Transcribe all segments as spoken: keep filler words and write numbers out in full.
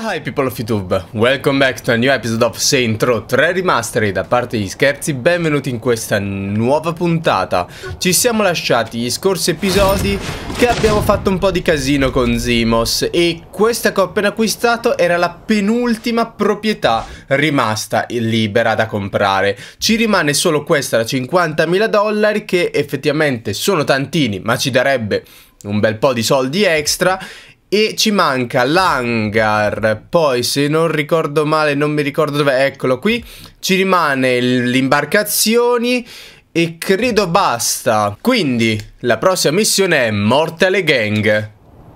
Hi people of YouTube, welcome back to a new episode of Saints Row tre Remastered. Da parte di Scherzi, benvenuti in questa nuova puntata. Ci siamo lasciati gli scorsi episodi che abbiamo fatto un po' di casino con Zimos, e questa che ho appena acquistato era la penultima proprietà rimasta libera da comprare. Ci rimane solo questa da cinquantamila dollari, che effettivamente sono tantini, ma ci darebbe un bel po' di soldi extra. E ci manca l'hangar, poi se non ricordo male, non mi ricordo dove, eccolo qui, ci rimane le imbarcazioni e credo basta. Quindi la prossima missione è morte alle gang.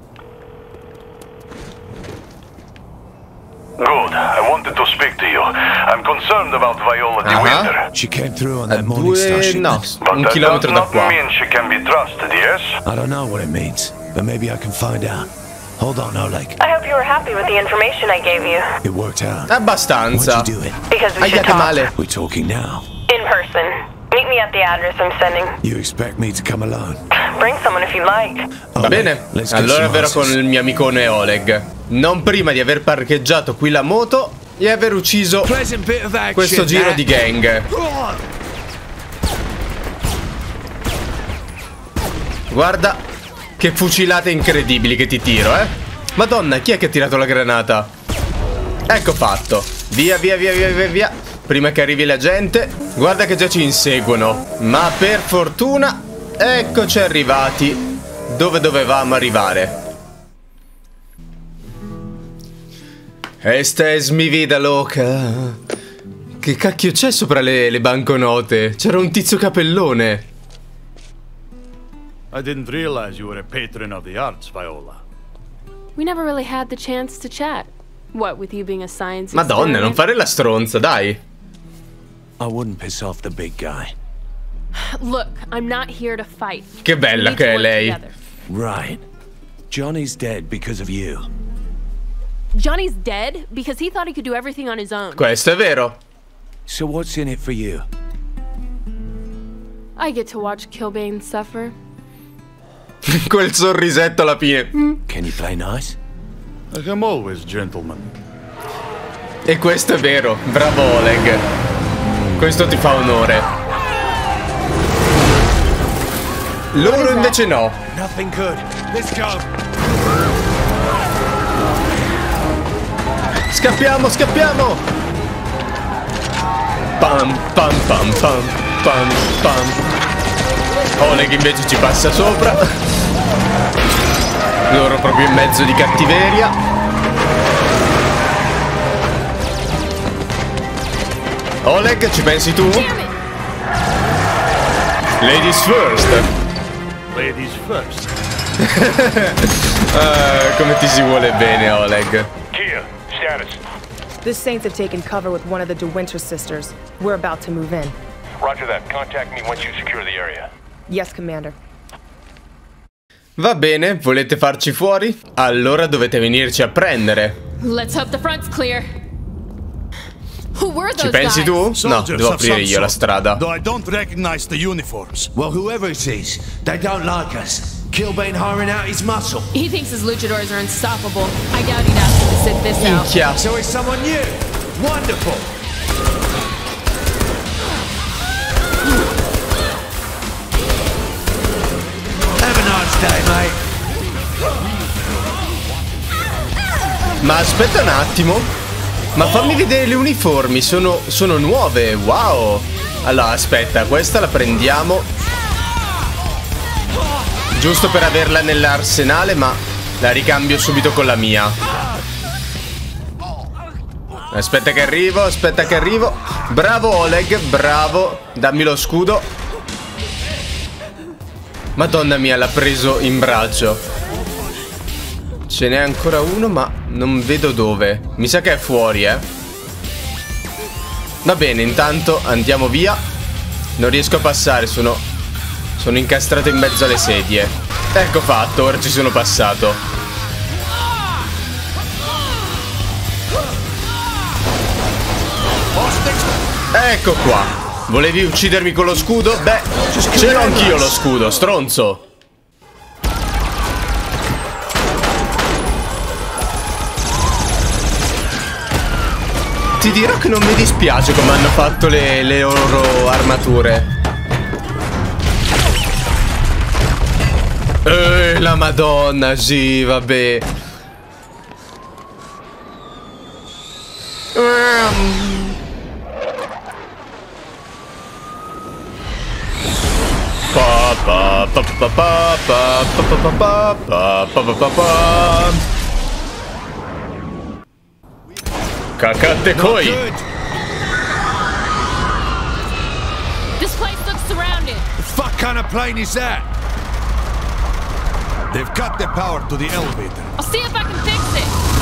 Good. I wanted to speak to you. I'm concerned about Viola de Winter. She came through on that A morning due, starship. no, But un that chilometro does da not qua. mean she can be trusted, yes? I don't know what it means, but maybe I can find out. Hold on, Oleg. I hope you were happy with the information I gave you. It worked out. Abbastanza. Why'd you do it? Because we should Aia che talk. male. We're talking now. In person. Meet me at the address I'm sending. You expect me to come alone? Bring someone if you'd like. Va bene, let's get allora some verrò con answers. il mio amicone Oleg. Non prima di aver parcheggiato qui la moto e aver ucciso Pleasant bit of action, questo giro eh? di gang. Guarda che fucilate incredibili che ti tiro, eh. Madonna, chi è che ha tirato la granata? Ecco fatto. Via, via, via, via, via, via. Prima che arrivi la gente. Guarda che già ci inseguono. Ma per fortuna, eccoci arrivati dove dovevamo arrivare. Esta es mi vida loca. Che cacchio c'è sopra le, le banconote? C'era un tizio capellone. I didn't realize you were a patron of the arts, Viola. We never really had the chance to chat. What, with you being a science Madonna, non experiment? fare la stronza, dai. I wouldn't piss off the big guy. Look, I'm not here to fight. Che We bella need che to è work lei. together. Right. Johnny's dead because of you. Johnny's dead because he thought he could do everything on his own. Questo è vero. So what's in it for you? I get to watch Killbane suffer. Quel sorrisetto alla fine. Can you play nice? I am always gentleman. E questo è vero. Bravo Oleg. Questo ti fa onore. Loro invece no. Nothing good. Let's go. Scappiamo, scappiamo. Pam, pam, pam, pam, pam, pam. Oleg invece ci passa sopra. Loro proprio in mezzo di cattiveria. Oleg, ci pensi tu? Ladies first. Ladies first. Ah, come ti si vuole bene, Oleg. Kia, status. The Saints have taken cover with one of the De Winter sisters. We're about to move in. Roger that. Contact me once you secure the area. Yes, Commander. Va bene, volete farci fuori? Allora dovete venirci a prendere. Let's hope the front's clear. Who were those Ci pensi guys? tu? No, devo aprire io la strada. Though I don't recognize the uniforms. Well, whoever it is, they don't like us. Killbane hiring out his muscle. He thinks his luchadors are unstoppable. I doubt he'd ask him to sit this out. Minchia. So it's someone new. Wonderful. Have a nice day, mate. Ma aspetta un attimo. Ma fammi vedere le uniformi, sono, sono nuove, wow. Allora, aspetta, questa la prendiamo giusto per averla nell'arsenale, ma la ricambio subito con la mia. Aspetta che arrivo, aspetta che arrivo. Bravo Oleg, bravo. Dammi lo scudo. Madonna mia, l'ha preso in braccio. Ce n'è ancora uno, ma non vedo dove. Mi sa che è fuori, eh. Va bene, intanto andiamo via. Non riesco a passare, sono... Sono incastrato in mezzo alle sedie. Ecco fatto, ora ci sono passato. Ecco qua. Volevi uccidermi con lo scudo? Beh, ce l'ho anch'io lo scudo, stronzo. Ti dirò che non mi dispiace come hanno fatto le, le loro armature. Eh, la Madonna, sì, vabbè. Pa pa pa pa pa pa pa pa pa pa pa pa pa. Cacate coi. This place looks surrounded. The fuck kind of plane is that? They've cut the power to the elevator. I'll see if I can fix it.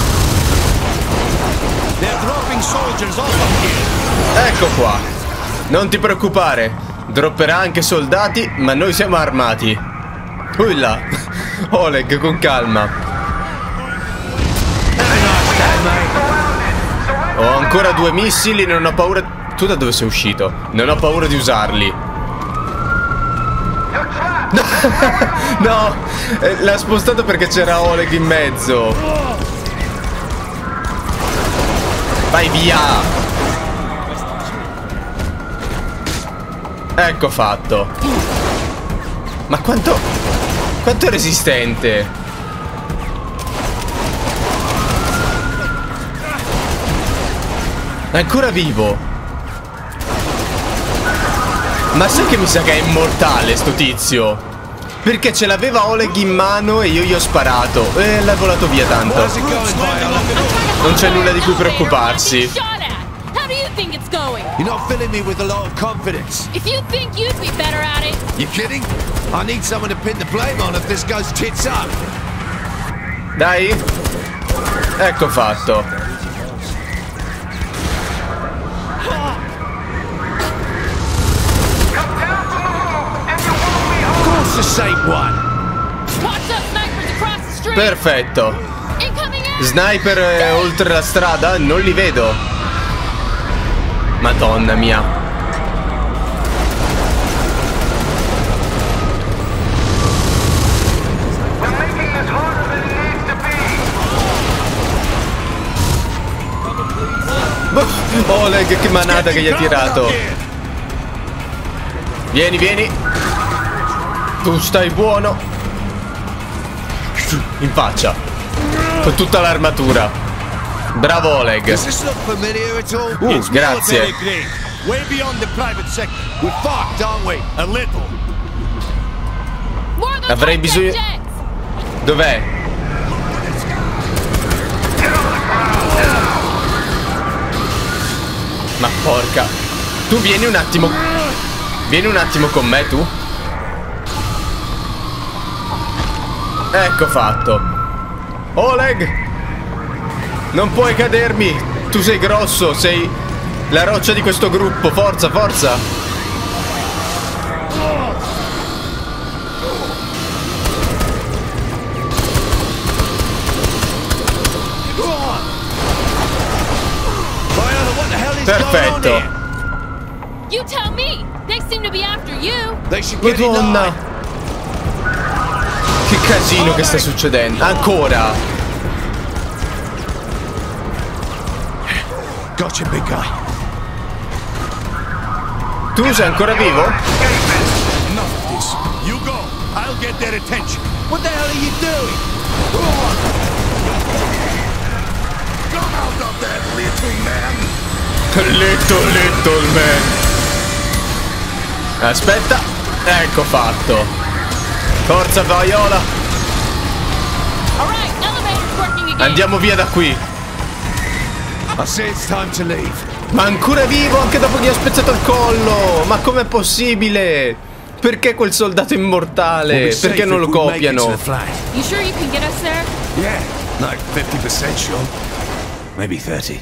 They're dropping soldiers off up here. Ecco qua. Non ti preoccupare. Dropperà anche soldati, ma noi siamo armati. Uilla. Oleg, con calma. Ho ancora due missili, non ho paura. Tu da dove sei uscito? Non ho paura di usarli. No, eh, l'ha spostato perché c'era Oleg in mezzo. Vai via. Ecco fatto. Ma quanto Quanto è resistente. È ancora vivo. Ma sai che mi sa che è immortale sto tizio? Perché ce l'aveva Oleg in mano e io gli ho sparato. E l'ha volato via tanto. Non c'è nulla di cui preoccuparsi. You're not filling me with a lot of confidence. If you think you'd be better at it. You kidding? I need someone to pin the blame on if this goes tits up. Dai. Ecco fatto. Of course the same one. Watch those snipers across the street. Perfetto. Incoming air. Sniper eh, oltre la strada? Non li vedo. Madonna mia. Oleg, che manata che gli ha tirato. Vieni, vieni. Tu stai buono. In faccia. Con tutta l'armatura. Bravo Oleg. Does this look familiar at all? Uh, It's grazie. military grade, way beyond the private sector. We're fucked, aren't we? A little. More of those Avrei high-tech bisogno- jets. Dov'è? Ma porca. Tu vieni un attimo. Vieni un attimo con me tu. Ecco fatto. Oleg, non puoi cadermi. Tu sei grosso, sei la roccia di questo gruppo. Forza, forza. Viola, what the hell is Perfetto. going on here? You tell me. They seem to be after you. They should get in Madonna. line. Che casino che sta succedendo. Ancora. Gotcha, big guy. Tu sei ancora vivo? Enough of this. You go. I'll get their attention. What the hell are you doing? Come out of there, little man. Little little man. Aspetta. Ecco fatto. Forza Viola. All right, elevator's working again. Andiamo via da qui. I say it's time to leave. Ma ancora vivo anche dopo che gli ho spezzato il collo. Ma com'è possibile? Perché quel soldato immortale? We'll be Perché safe non lo if we make it to copiano? the flag. You sure you can get us there? Yeah, like fifty percent sure. Maybe thirty.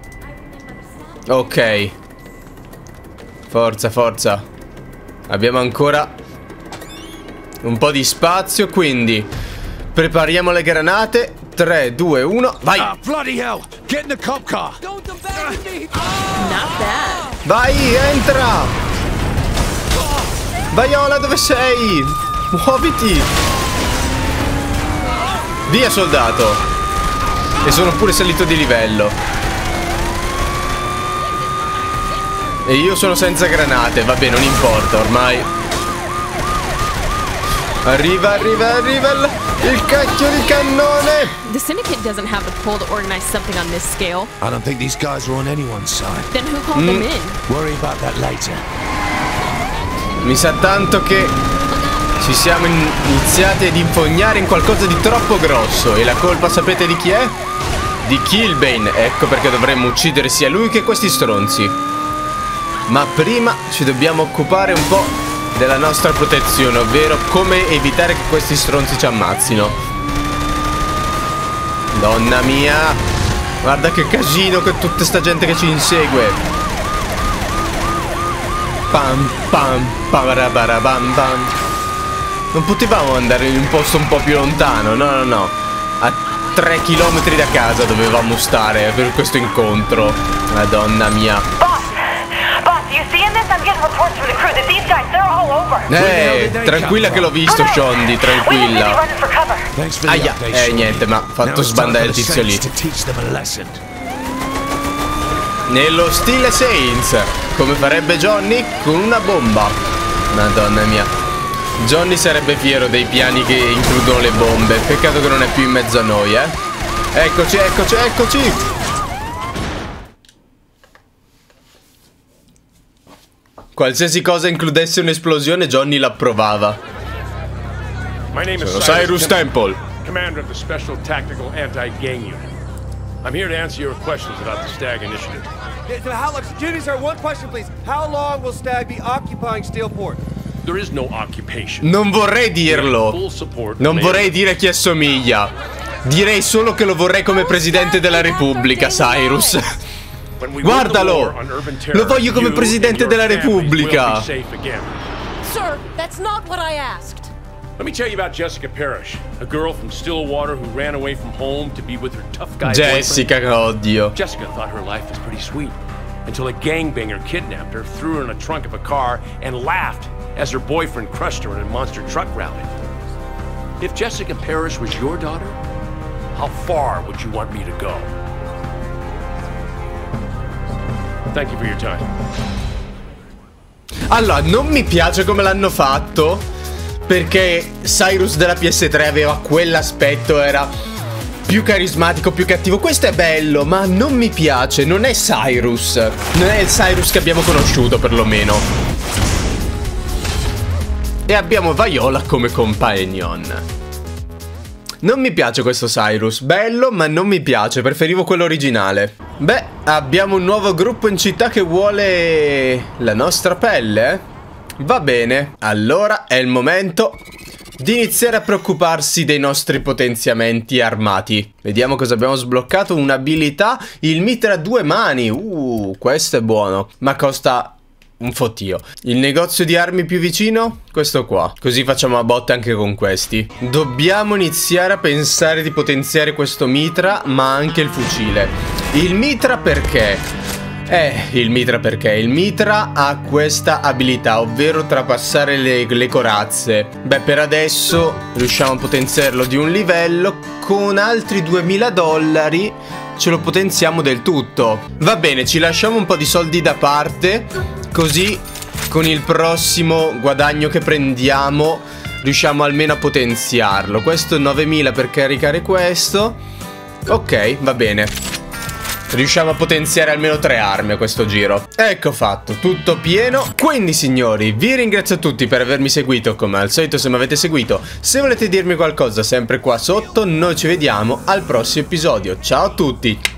Ok. Forza, forza. Abbiamo ancora un po' di spazio, quindi prepariamo le granate. tre, due, uno, vai! Ah, bloody hell! Get in the cop car! Not bad. Vai, entra! Viola, dove sei? Muoviti! Via, soldato! E sono pure salito di livello. E io sono senza granate. Vabbè, non importa ormai. Arriva, arriva, arriva il, il cacchio di cannone. The Syndicate doesn't have the pull to organize something on this scale. I don't think these guys are on anyone's side. Then who called Mm. them in? Worry about that later. Mi sa tanto che ci siamo in- iniziati ad infognare in qualcosa di troppo grosso. E la colpa sapete di chi è? Di Killbane. Ecco perché dovremmo uccidere sia lui che questi stronzi. Ma prima ci dobbiamo occupare un po' della nostra protezione, ovvero come evitare che questi stronzi ci ammazzino. Donna mia, guarda che casino con tutta sta gente che ci insegue. Pam pam parabarabam bam. Non potevamo andare in un posto un po' più lontano, no no no. A tre chilometri da casa dovevamo stare per questo incontro. Madonna mia. Boss! Boss, you seeing this? I'm getting reports from the crew that these guys, they're all over. Eh, tranquilla che l'ho visto, Shondi, We need to be tranquilla. running for cover. Thanks for the Aia, update, eh Sean. niente, ma ha Now fatto it's time sbandare il for the tizio lì. Saints to teach them a lesson. Nello stile Saints, come farebbe Johnny con una bomba. Madonna mia. Johnny sarebbe fiero dei piani che includono le bombe. Peccato che non è più in mezzo a noi, eh. Eccoci, eccoci, eccoci. Qualsiasi cosa includesse un'esplosione, Johnny l'approvava. My name is Sono Cyrus Temple. commander of the Special Tactical Anti-Gang Unit. I'm here to answer your questions about the Stag Initiative. So how long, excuse me, sir, one question, please. How long will Stag be occupying Steelport? There is no occupation. Non vorrei dirlo. Full support. Non vorrei dire a chi assomiglia. Direi solo che lo vorrei come presidente della Repubblica, Cyrus. When we Guardalo! win the war on urban terror, Lo voglio come you presidente and your della families will Repubblica. be safe again. Sir, that's not what I asked. Let me tell you about Jessica Parrish, a girl from Stillwater who ran away from home to be with her tough guy Jessica, oddio. boyfriend. Jessica thought her life was pretty sweet until a gangbanger kidnapped her, threw her in the trunk of a car, and laughed as her boyfriend crushed her in a monster truck rally. If Jessica Parrish was your daughter, how far would you want me to go? Thank you for your time. Allora, non mi piace come l'hanno fatto, perché Cyrus della P S tre aveva quell'aspetto, era più carismatico, più cattivo. Questo è bello, ma non mi piace. Non è Cyrus. Non è il Cyrus che abbiamo conosciuto, perlomeno. E abbiamo Viola come companion. Non mi piace questo Cyrus. Bello, ma non mi piace. Preferivo quello originale. Beh, abbiamo un nuovo gruppo in città che vuole la nostra pelle, eh? Va bene. Allora è il momento di iniziare a preoccuparsi dei nostri potenziamenti armati. Vediamo cosa abbiamo sbloccato. Un'abilità, il mitra a due mani. Uh, questo è buono, ma costa un fottio. Il negozio di armi più vicino? Questo qua. Così facciamo a botte anche con questi. Dobbiamo iniziare a pensare di potenziare questo mitra, ma anche il fucile. Il mitra perché? Eh, il mitra perché? Il mitra ha questa abilità, ovvero trapassare le, le corazze. Beh, per adesso riusciamo a potenziarlo di un livello. Con altri duemila dollari ce lo potenziamo del tutto. Va bene, ci lasciamo un po' di soldi da parte, così con il prossimo guadagno che prendiamo riusciamo almeno a potenziarlo. Questo novemila per caricare questo. Ok, va bene. Riusciamo a potenziare almeno tre armi a questo giro. Ecco fatto, tutto pieno. Quindi signori, vi ringrazio tutti per avermi seguito. Come al solito, se mi avete seguito, se volete dirmi qualcosa, sempre qua sotto. Noi ci vediamo al prossimo episodio. Ciao a tutti.